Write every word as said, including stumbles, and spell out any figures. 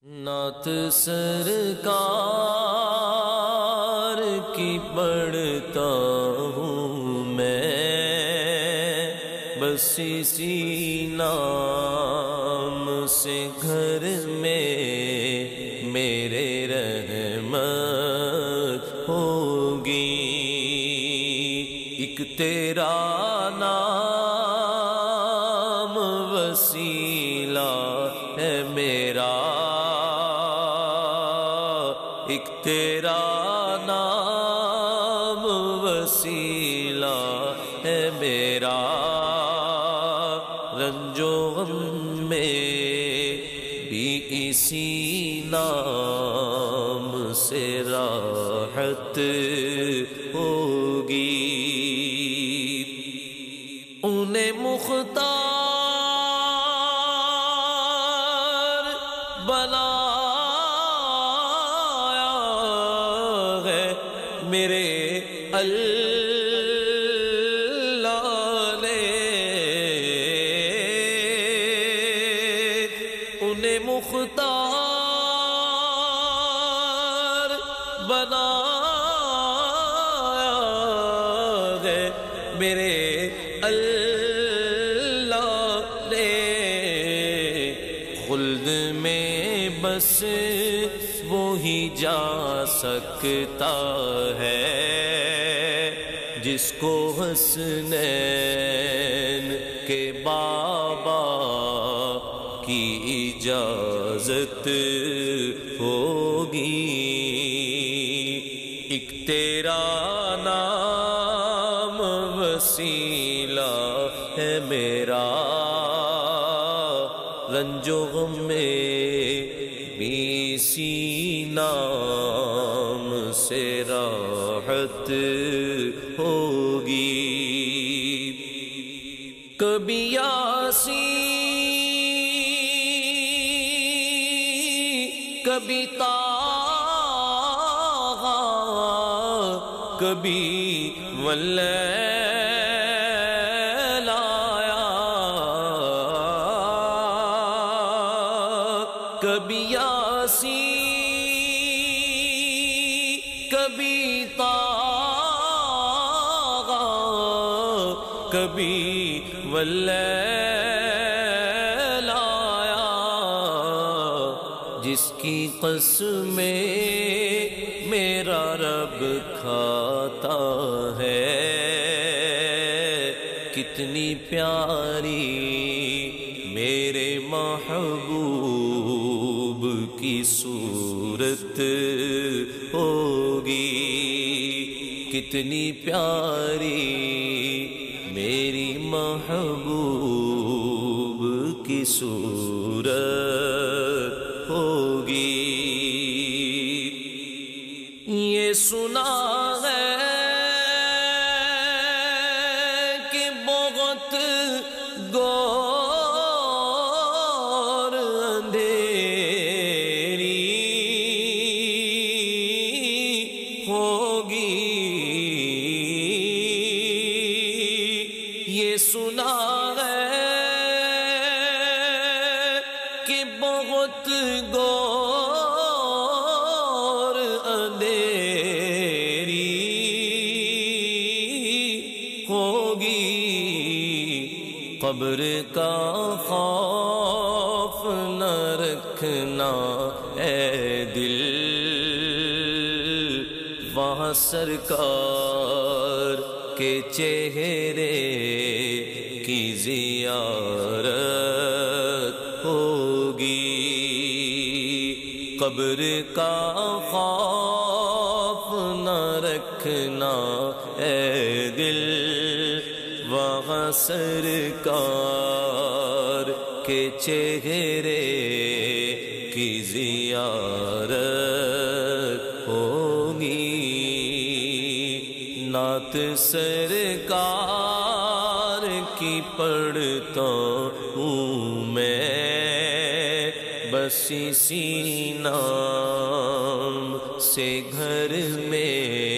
نعت سرکار کی پڑھتا ہوں میں، بس اسی نام سے گھر میں میرے رحمت ہوگی۔ ایک تیرا نام وسیلہ ہے میرا، ایک تیرا نام وسیلہ ہے میرا، رنج و غم میں بھی اسی نام سے راحت ہوگی۔ انہیں مختار بنایا ہے میرے اللہ نے، انہیں مختار بنایا ہے میرے اللہ نے۔ خلد میں بس وہی جا سکتا ہے جس کو حسنین کے بابا کی اجازت ہوگی۔ ایک تیرا نام وسیلہ ہے میرا، رنج و غم میں بھی اسی نام سے راحت ہوگی۔ کبھی یاسین، کبھی طٰہٰ، کبھی واللیل آیا، کبھی یاسین، کبھی طٰہٰ، کبھی واللیل آیا، جس کی قسمیں میرا رب کھاتا ہے، کتنی پیاری میرے محبوب کی صورت ہوگی، کتنی پیاری میری محبوب کی صورت ہوگی۔ یہ سنا ہے کہ بہت گور اندھیری ہوگی، یہ سنا ہے کہ بہت گور اندھیری ہوگی۔ قبر کا خوف نہ رکھنا اے دل، وہاں سرکار کے چہرے کی زیارت ہوگی۔ قبر کا خوف نہ رکھنا اے دل، وہاں سرکار کے چہرے کی زیارت ہوگی۔ نعت سرکار کی پڑھتا ہوں میں، بس اسی نام سے گھر میں